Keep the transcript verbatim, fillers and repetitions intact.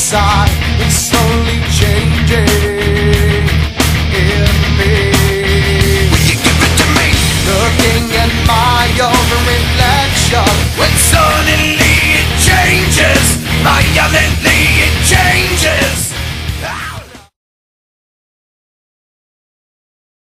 inside, it's slowly changing in me. Will you give it to me? Looking at my own reflection, when suddenly it changes violently.